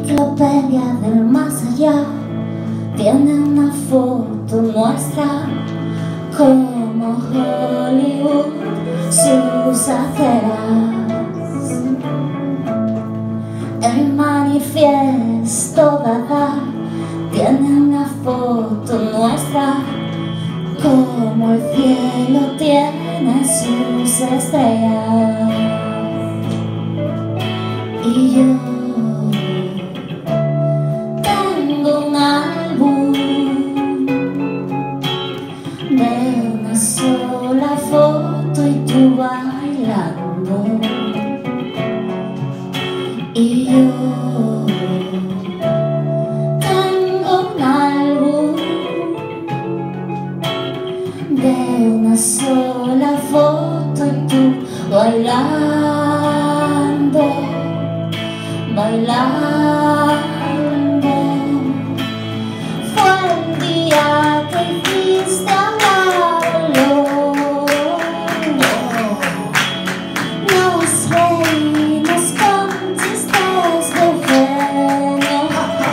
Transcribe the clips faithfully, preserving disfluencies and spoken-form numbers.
enciclopedia del más allá tiene una foto nuestra, como Hollywood sus aceras. El manifiesto Dada tiene una foto nuestra, como el cielo tiene sus estrellas. Y yo tengo un álbum de una sola foto y tú bailando. Y yo tengo un álbum de una sola foto y tú bailando, bailando. Fue el día que hiciste hablarlo, nos reímos con chistes de genio.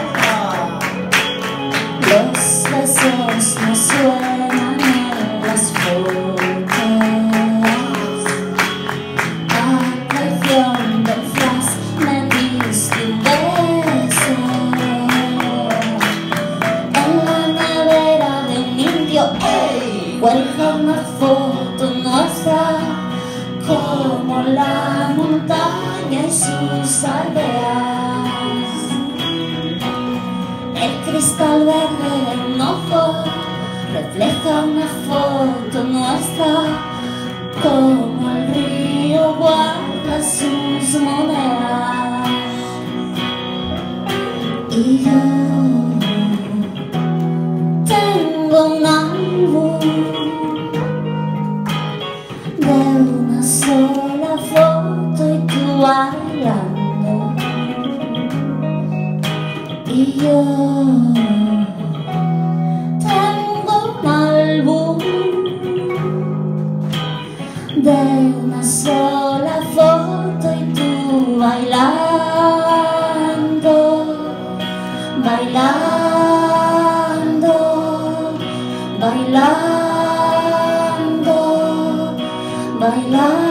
Los besos no suenan en las fotos, a traición del flash me diste un beso en la nevera de un indio. ¡Ey! Cuelga una foto nuestra, como la montaña y sus aldeas. El cristal verde de un ojo refleja una foto nuestra, como el río guarda sus monedas. Y yo tengo un álbum de una sola foto y tú bailando. Y yo tengo un álbum de una sola foto y tú bailando, bailando, bailando, bailando.